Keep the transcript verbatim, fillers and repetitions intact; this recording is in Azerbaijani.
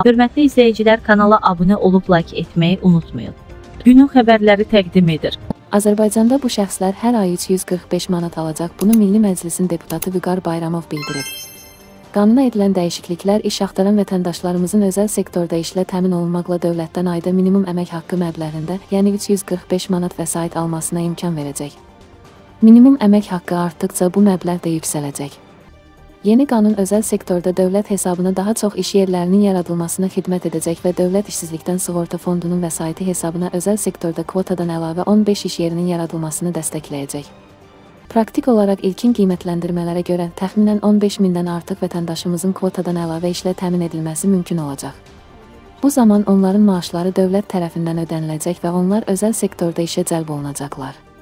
Hörmətli izləyicilər, kanala abunə olub like etməyi unutmayın. Günün xəbərləri təqdim edir. Azərbaycanda bu şəxslər hər ay üç yüz qırx beş manat alacaq. Bunu Milli Məclisin deputatı Vüqar Bayramov bildirib. Qanuna edilən dəyişikliklər iş axtaran vətəndaşlarımızın özəl sektorda işlə təmin olunmaqla dövlətdən ayda minimum əmək haqqı məbləğində, yəni üç yüz qırx beş manat vəsait almasına imkan verəcək. Minimum əmək haqqı artdıqca bu məbləğ də yüksələcək. Yeni qanun özəl sektorda dövlət hesabına daha çox iş yerlərinin yaradılmasına xidmət edəcək və Dövlət İşsizlikdən Sığorta Fondunun vəsaiti hesabına özəl sektorda kvotadan əlavə on beş iş yerinin yaradılmasını dəstəkləyəcək. Praktik olaraq ilkin qiymətləndirmələrə görə təxminən on beş mindən artıq vətəndaşımızın kvotadan əlavə işlə təmin edilməsi mümkün olacaq. Bu zaman onların maaşları dövlət tərəfindən ödəniləcək və onlar özəl sektorda işə cəlb olunacaqlar.